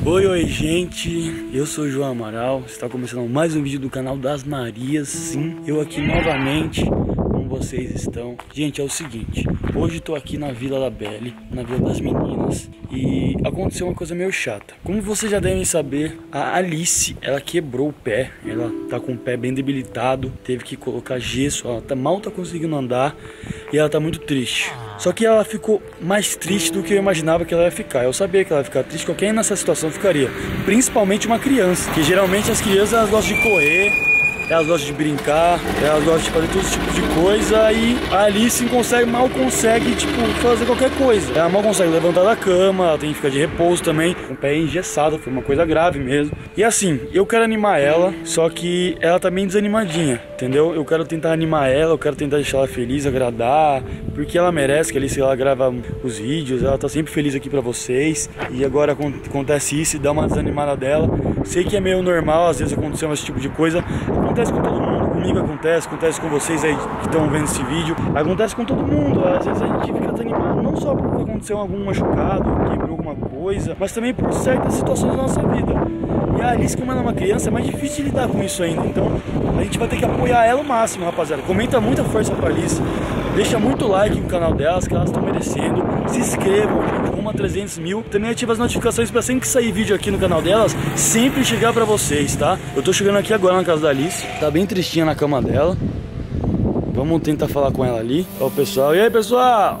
Oi, gente, eu sou o João Amaral, está começando mais um vídeo do canal das Marias. Sim, eu aqui novamente, como vocês estão? Gente, é o seguinte, hoje estou aqui na Vila da Belle, na Vila das Meninas, e aconteceu uma coisa meio chata. Como vocês já devem saber, a Alice, ela quebrou o pé, ela tá com o pé bem debilitado, teve que colocar gesso, ela mal tá conseguindo andar e ela tá muito triste. Só que ela ficou mais triste do que eu imaginava que ela ia ficar. Eu sabia que ela ia ficar triste, qualquer nessa situação ficaria. Principalmente uma criança, que geralmente as crianças elas gostam de correr, elas gostam de brincar, elas gostam de fazer todo tipo de coisa. E a Alice mal consegue, tipo, fazer qualquer coisa. Ela mal consegue levantar da cama, ela tem que ficar de repouso também. Com o pé engessado, foi uma coisa grave mesmo. E assim, eu quero animar ela, só que ela tá bem desanimadinha, entendeu? Eu quero tentar animar ela, eu quero tentar deixar ela feliz, agradar, porque ela merece, que a Alice, ela grava os vídeos, ela tá sempre feliz aqui pra vocês. E agora acontece isso e dá uma desanimada dela. Sei que é meio normal, às vezes aconteceu esse tipo de coisa. Acontece com todo mundo, comigo acontece com vocês aí que estão vendo esse vídeo. Acontece com todo mundo, às vezes a gente fica desanimado, não só porque aconteceu algum machucado, quebrou alguma coisa, mas também por certas situações da nossa vida. E a Alice, como ela é uma criança, é mais difícil de lidar com isso ainda. Então a gente vai ter que apoiar ela ao máximo, rapaziada. Comenta muita força pra Alice, deixa muito like no canal delas, que elas estão merecendo. Se inscrevam, gente, rumo a 300 mil. Também ativa as notificações pra sempre que sair vídeo aqui no canal delas, sempre chegar pra vocês, tá? Eu tô chegando aqui agora na casa da Alice, tá bem tristinha na cama dela. Vamos tentar falar com ela ali. Ó o pessoal, e aí pessoal?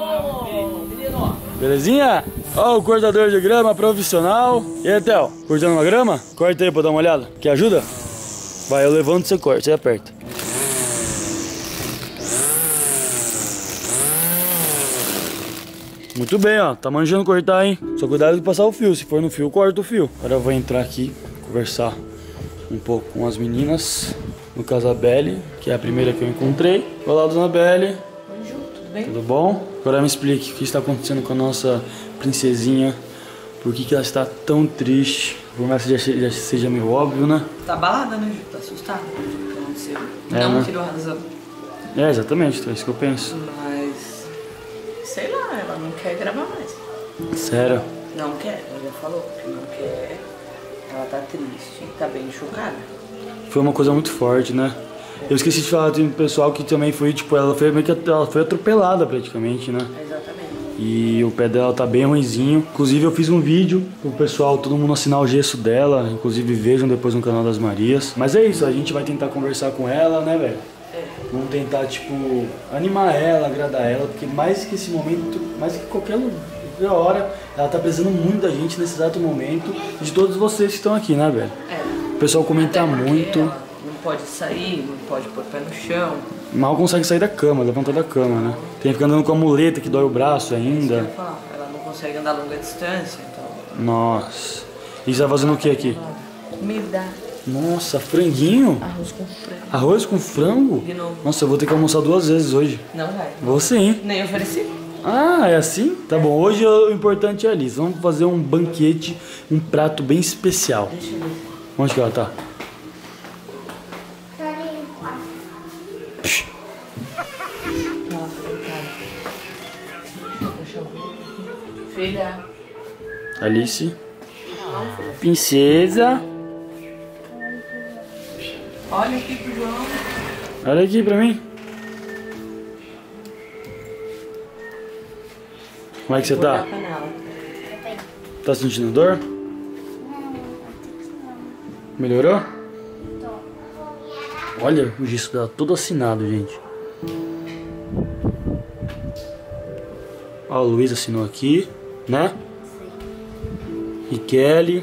Belezinha? Ó o cortador de grama profissional. E aí, Theo, cortando uma grama? Corta aí pra dar uma olhada. Quer ajuda? Vai, eu levanto, você corta, você aperta. Muito bem, ó, tá manjando cortar, hein? Só cuidado de passar o fio, se for no fio, corta o fio. Agora eu vou entrar aqui, conversar um pouco com as meninas. No caso a Belle, que é a primeira que eu encontrei. Olá, dona Belle. Oi, Ju, tudo bem? Tudo bom? Agora me explique o que está acontecendo com a nossa princesinha. Por que ela está tão triste? Por mais que já seja meio óbvio, né? Tá abalada, né, Ju? Tá assustada com o que aconteceu. Não né? tirou razão. É, exatamente, é isso que eu penso. Mas, sei lá, ela não quer gravar mais. Sério? Não quer, ela já falou que não quer. Ela tá triste, tá bem chocada. Foi uma coisa muito forte, né? Eu esqueci de falar, tem um pessoal que também foi, tipo, ela foi meio que ela foi atropelada praticamente, né? Exatamente. E o pé dela tá bem ruinzinho. Inclusive eu fiz um vídeo pro pessoal, todo mundo assinar o gesso dela. Inclusive vejam depois no canal das Marias. Mas é isso, a gente vai tentar conversar com ela, né, velho? É. Vamos tentar, tipo, animar ela, agradar ela. Porque mais que esse momento, mais que qualquer hora, ela tá precisando muito da gente nesse exato momento. E de todos vocês que estão aqui, né, velho? É. O pessoal comenta muito. Ela não pode sair, não pode pôr o pé no chão. Mal consegue sair da cama, levantar da cama, né? Tem que ficar andando com a muleta que dói o braço ainda. É isso que eu ia falar. Ela não consegue andar a longa distância, então... Nossa. E você tá fazendo o que aqui? Comida. Nossa, franguinho? Arroz com frango. Arroz com frango? De novo. Nossa, eu vou ter que almoçar 2 vezes hoje. Não vai. Vou sim. Nem ofereci. Ah, é assim? Tá bom, hoje o importante é a Alice. Vamos fazer um banquete, um prato bem especial. Deixa eu ver. Onde que ela tá? Filha. Alice. Princesa. Olha aqui pro João. Olha aqui pra mim. Como é que você tá? Tá sentindo dor? Melhorou? Olha o gesso dela todo assinado, gente. Ó, o Luiz assinou aqui, né? E Kelly.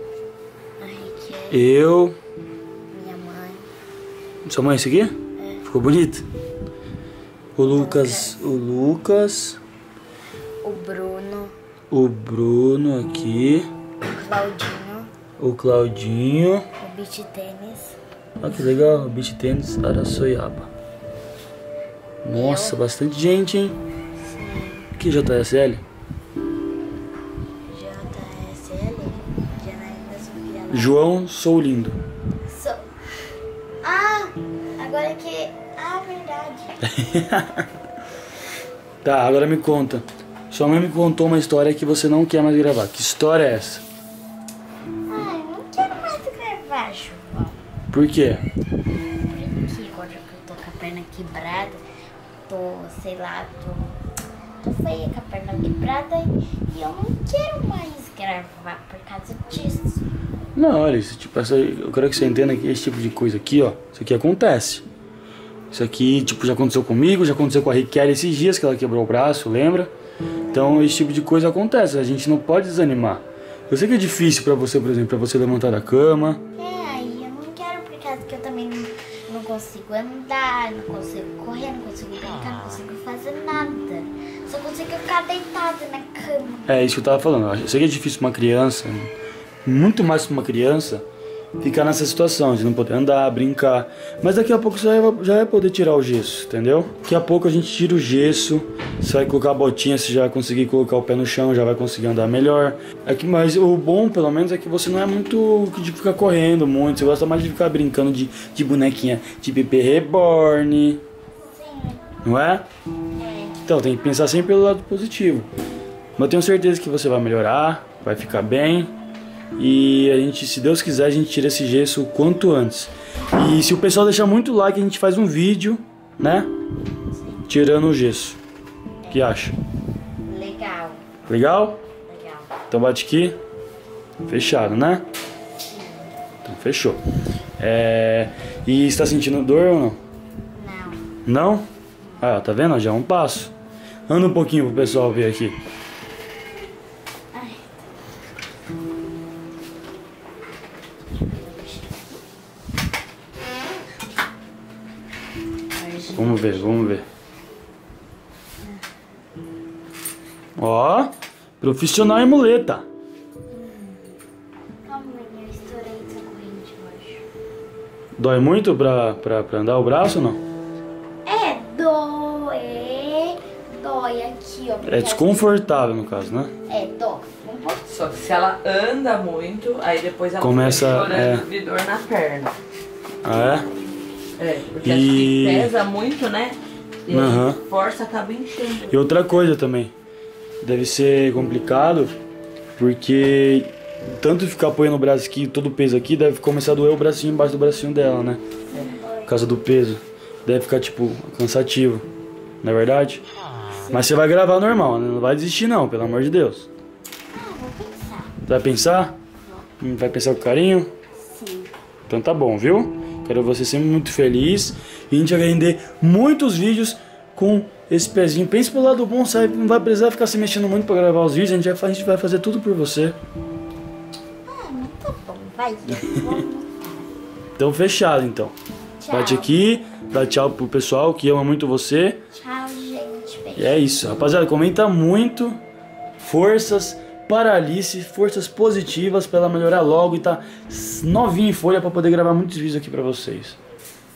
Eu. Minha mãe. Sua mãe, esse aqui? É. Ficou bonito? O Lucas. O Lucas. O Bruno. O Bruno aqui. O Claudinho. O Claudinho. O beach tênis. Olha que legal, o beach tênis Araçoiaba. Nossa, bastante gente, hein? Sim. Que JSL? JSL. Janaína Sofia. João, sou lindo. Ah, agora que... Ah, verdade. Tá, agora me conta. Sua mãe me contou uma história que você não quer mais gravar. Que história é essa? Por quê? Porque agora que eu tô com a perna quebrada, sei lá, tô feia com a perna quebrada e eu não quero mais gravar por causa disso. Não, olha, isso, tipo, eu quero que você entenda que esse tipo de coisa aqui, ó, isso aqui acontece. Isso aqui, tipo, já aconteceu comigo, já aconteceu com a Riquelme esses dias que ela quebrou o braço, lembra? Então, esse tipo de coisa acontece, a gente não pode desanimar. Eu sei que é difícil pra você, por exemplo, pra você levantar da cama. Aí eu não quero por causa que eu também não consigo andar, não consigo correr, não consigo brincar, não consigo fazer nada. Só consigo ficar deitada na cama. É isso que eu tava falando, eu sei que é difícil pra uma criança, muito mais pra uma criança, ficar nessa situação de não poder andar, brincar. Mas daqui a pouco você já vai poder tirar o gesso, entendeu? Daqui a pouco a gente tira o gesso, você vai colocar a botinha, você já vai conseguir colocar o pé no chão, já vai conseguir andar melhor. Mas o bom, pelo menos, é que você não é muito de ficar correndo muito, você gosta mais de ficar brincando de bonequinha de bebê reborn. Sim. Não é? Então tem que pensar sempre pelo lado positivo. Mas eu tenho certeza que você vai melhorar, vai ficar bem. E a gente, se Deus quiser, a gente tira esse gesso o quanto antes. E se o pessoal deixar muito like, a gente faz um vídeo, né? Tirando o gesso. O que acha? Legal. Legal? Legal. Então bate aqui. Fechado, né? Então fechou. E está sentindo dor ou não? Não. Não? Ah, tá vendo? Já é um passo. Anda um pouquinho pro pessoal ver aqui. Vamos ver, vamos ver. Ó, profissional em muleta. Calma, eu estourei essa corrente, eu acho. Dói muito pra andar o braço ou não? Dói aqui, ó. É desconfortável no caso, né? Dói. Um pouco. Só que se ela anda muito, aí depois ela Começa, fica chorando de dor na perna. Ah, Porque acho que pesa muito, né? E aí Aham. força, acaba enchendo. E outra coisa também. Deve ser complicado, porque tanto ficar apoiando o braço aqui, todo o peso aqui, deve começar a doer o bracinho embaixo do bracinho dela, né? Por causa do peso. Deve ficar, tipo, cansativo. Não é verdade? Mas você vai gravar normal, né? Não vai desistir não, pelo amor de Deus. Vou pensar. Vai pensar? Vai pensar com carinho? Sim. Então tá bom, viu? Quero você sempre muito feliz. E a gente vai render muitos vídeos com esse pezinho. Pense pelo lado bom, sabe? Não vai precisar ficar se mexendo muito pra gravar os vídeos. A gente vai fazer tudo por você. Não tá bom. Vai, eu vou. Então fechado, então. Tchau. Bate aqui, dá tchau pro pessoal que ama muito você. Tchau, gente. Beijo. E é isso, rapaziada. Comenta muito. Forças para Alice, forças positivas pra ela melhorar logo e tá novinha em folha pra poder gravar muitos vídeos aqui pra vocês.